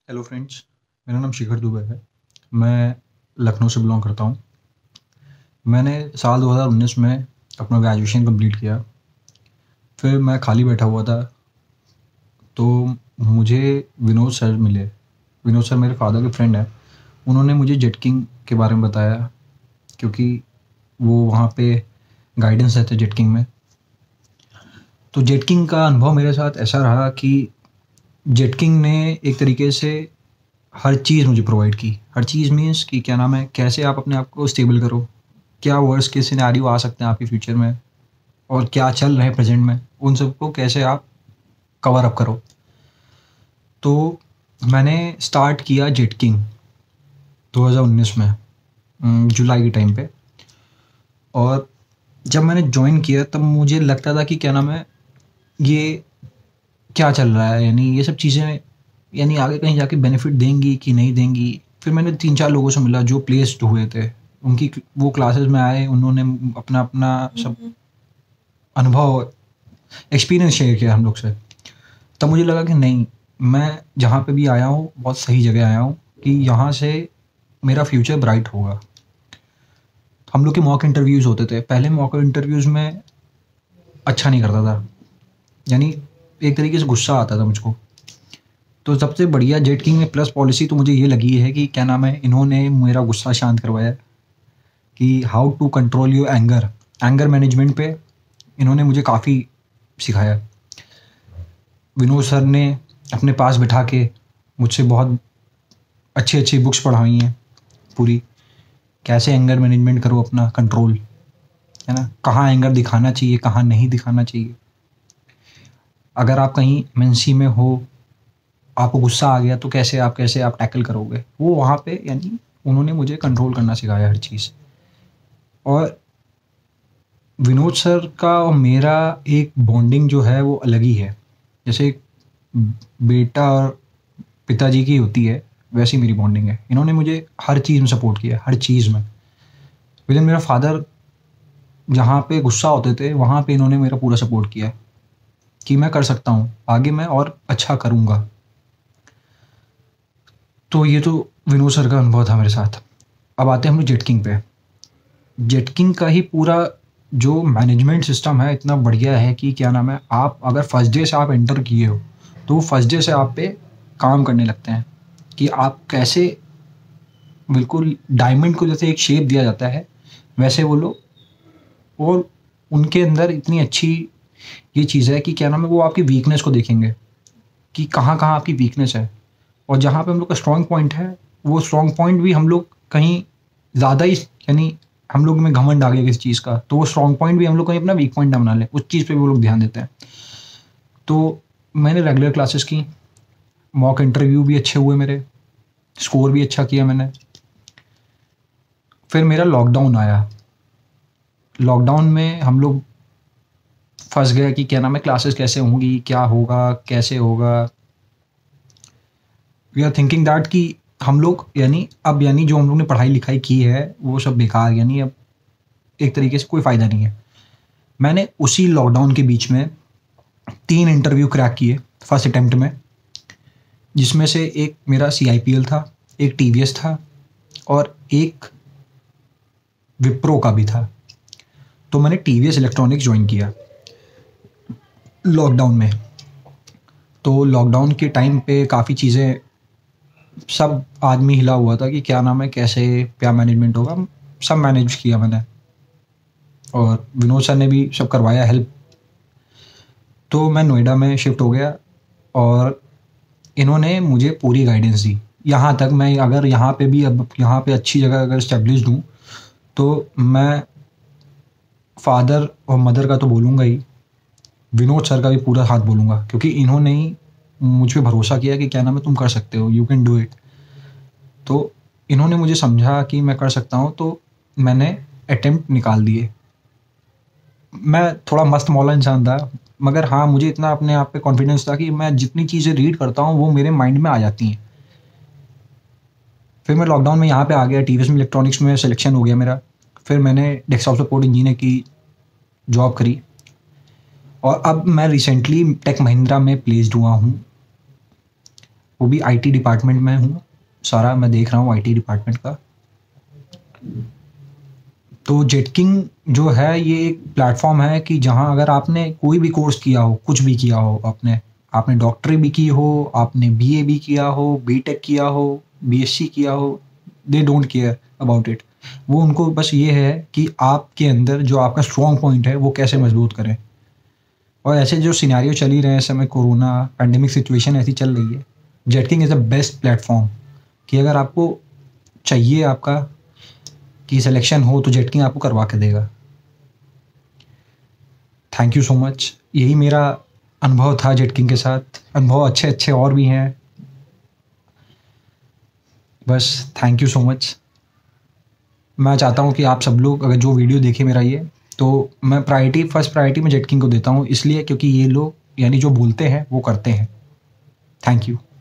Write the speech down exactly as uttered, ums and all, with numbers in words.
Hello friends, मेरा नाम शिखर दुबे है। मैं लखनऊ से बिलोंग करता हूँ। मैंने साल दो हज़ार उन्नीस में अपना ग्रेजुएशन कंप्लीट किया। फिर मैं खाली बैठा हुआ था, तो मुझे विनोद सर मिले। विनोद सर मेरे फादर के फ्रेंड हैं। उन्होंने मुझे जेट किंग के बारे में बताया, क्योंकि वो वहाँ पे गाइडेंस देते जेट किंग में। तो जेट किंग का अनुभव मेरे साथ ऐसा रहा कि जेट किंग ने एक तरीके से हर चीज़ मुझे प्रोवाइड की। हर चीज़ मीन्स कि क्या नाम है, कैसे आप अपने आप को स्टेबल करो, क्या वर्स्ट केस सिनेरियो आ सकते हैं आपके फ्यूचर में, और क्या चल रहे हैं प्रेजेंट में, उन सबको कैसे आप कवर अप करो। तो मैंने स्टार्ट किया जेट किंग दो हज़ार उन्नीस में, अम, जुलाई के टाइम पे। और जब मैंने ज्वाइन किया तब मुझे लगता था कि क्या नाम है, ये क्या चल रहा है, यानी ये सब चीज़ें यानी आगे कहीं जाके बेनिफिट देंगी कि नहीं देंगी। फिर मैंने तीन चार लोगों से मिला जो प्लेस्ड हुए थे, उनकी वो क्लासेस में आए, उन्होंने अपना अपना सब अनुभव, एक्सपीरियंस शेयर किया हम लोग से। तब मुझे लगा कि नहीं, मैं जहाँ पे भी आया हूँ बहुत सही जगह आया हूँ, कि यहाँ से मेरा फ्यूचर ब्राइट होगा। हम लोग के मॉक इंटरव्यूज़ होते थे। पहले मॉक इंटरव्यूज़ में अच्छा नहीं करता था, यानी एक तरीके से गुस्सा आता था मुझको। तो सबसे बढ़िया जेट किंग में प्लस पॉलिसी तो मुझे ये लगी है कि क्या नाम है, इन्होंने मेरा गुस्सा शांत करवाया, कि how to control your anger. Anger management पे इन्होंने मुझे काफ़ी सिखाया। विनोद सर ने अपने पास बिठा के मुझसे बहुत अच्छी अच्छी बुक्स पढ़ाई हैं पूरी, कैसे एंगर मैनेजमेंट करो, अपना कंट्रोल, है ना, कहाँ एंगर दिखाना चाहिए, कहाँ नहीं दिखाना चाहिए। अगर आप कहीं एमएनसी में हो, आपको गुस्सा आ गया, तो कैसे आप कैसे आप टैकल करोगे, वो वहाँ पे यानी उन्होंने मुझे कंट्रोल करना सिखाया हर चीज़। और विनोद सर का और मेरा एक बॉन्डिंग जो है वो अलग ही है। जैसे एक बेटा और पिताजी की होती है, वैसी मेरी बॉन्डिंग है। इन्होंने मुझे हर चीज़ में सपोर्ट किया, हर चीज़ में। विदिन मेरा फादर जहाँ पे गुस्सा होते थे, वहाँ पे इन्होंने मेरा पूरा सपोर्ट किया, कि मैं कर सकता हूँ, आगे मैं और अच्छा करूँगा। तो ये तो विनोद सर का अनुभव था मेरे साथ। अब आते हैं हम लोग जेट किंग पे। जेट किंग का ही पूरा जो मैनेजमेंट सिस्टम है इतना बढ़िया है कि क्या नाम है, आप अगर फर्स्ट डे से आप एंटर किए हो, तो फर्स्ट डे से आप पे काम करने लगते हैं, कि आप कैसे बिल्कुल डायमंड को जैसे एक शेप दिया जाता है, वैसे वो लोग, और उनके अंदर इतनी अच्छी ये चीज़ है कि क्या नाम है, वो आपकी वीकनेस को देखेंगे, कि कहाँ कहाँ आपकी वीकनेस है, और जहाँ पे हम लोग का स्ट्रॉन्ग पॉइंट है, वो स्ट्रॉन्ग पॉइंट भी हम लोग कहीं ज़्यादा ही, यानी हम लोग में घमंड आ गया किसी चीज़ का, तो वो स्ट्रॉन्ग पॉइंट भी हम लोग कहीं अपना वीक पॉइंट ना बना लें, उस चीज़ पे भी वो लोग ध्यान देते हैं। तो मैंने रेगुलर क्लासेस की, मॉक इंटरव्यू भी अच्छे हुए मेरे, स्कोर भी अच्छा किया मैंने। फिर मेरा लॉकडाउन आया। लॉकडाउन में हम लोग फंस गए कि क्या नाम है, क्लासेस कैसे होंगी, क्या होगा, कैसे होगा। वी आर थिंकिंग दैट कि हम लोग यानी अब यानी जो हम लोग ने पढ़ाई लिखाई की है वो सब बेकार, यानी अब एक तरीके से कोई फ़ायदा नहीं है। मैंने उसी लॉकडाउन के बीच में तीन इंटरव्यू क्रैक किए फर्स्ट अटेम्प्ट में, जिसमें से एक मेरा सी आई पी एल था, एक टी वी एस था, और एक विप्रो का भी था। तो मैंने T V S electronics join किया लॉकडाउन में। तो लॉकडाउन के टाइम पे काफ़ी चीज़ें, सब आदमी हिला हुआ था कि क्या नाम है, कैसे क्या मैनेजमेंट होगा। सब मैनेज किया मैंने, और विनोद सर ने भी सब करवाया हेल्प। तो मैं नोएडा में शिफ्ट हो गया, और इन्होंने मुझे पूरी गाइडेंस दी। यहाँ तक मैं अगर यहाँ पे भी अब यहाँ पे अच्छी जगह अगर इस्टेब्लिश्ड हूँ, तो मैं फादर और मदर का तो बोलूँगा ही, विनोद सर का भी पूरा हाथ बोलूँगा, क्योंकि इन्होंने ही मुझ पे भरोसा किया कि क्या नाम है, तुम कर सकते हो, यू कैन डू इट। तो इन्होंने मुझे समझा कि मैं कर सकता हूँ, तो मैंने अटेम्प्ट निकाल दिए। मैं थोड़ा मस्त मौला इंसान था, मगर हाँ, मुझे इतना अपने आप पे कॉन्फिडेंस था कि मैं जितनी चीज़ें रीड करता हूँ वो मेरे माइंड में आ जाती हैं। फिर मैं लॉकडाउन में यहाँ पे आ गया, टी वी एस में इलेक्ट्रॉनिक्स में सिलेक्शन हो गया मेरा। फिर मैंने डेस्कटॉप सपोर्ट इंजीनियर की जॉब करी, और अब मैं रिसेंटली टेक महिंद्रा में प्लेस्ड हुआ हूँ। वो भी आईटी डिपार्टमेंट में हूँ, सारा मैं देख रहा हूँ आईटी डिपार्टमेंट का। तो जेटकिंग जो है ये एक प्लेटफॉर्म है कि जहाँ अगर आपने कोई भी कोर्स किया हो, कुछ भी किया हो, आपने आपने डॉक्टरी भी की हो, आपने बीए भी किया हो, बीटेक किया हो, बीएससी किया हो, they don't care about it. वो उनको बस ये है कि आपके अंदर जो आपका स्ट्रॉन्ग पॉइंट है वो कैसे मजबूत करें। और ऐसे जो सिनेरियो चल ही रहे हैं इस समय, कोरोना पैंडेमिक सिचुएशन ऐसी चल रही है, Jetking is the best platform कि अगर आपको चाहिए आपका कि सिलेक्शन हो तो जेटकिंग आपको करवा के देगा। Thank you so much. यही मेरा अनुभव था जेटकिंग के साथ। अनुभव अच्छे अच्छे और भी हैं, बस थैंक यू सो मच। मैं चाहता हूँ कि आप सब लोग अगर जो वीडियो देखे मेरा ये, तो मैं प्रायोरिटी फर्स्ट प्रायोरिटी में जेटकिंग को देता हूँ, इसलिए क्योंकि ये लोग यानी जो बोलते हैं वो करते हैं। Thank you.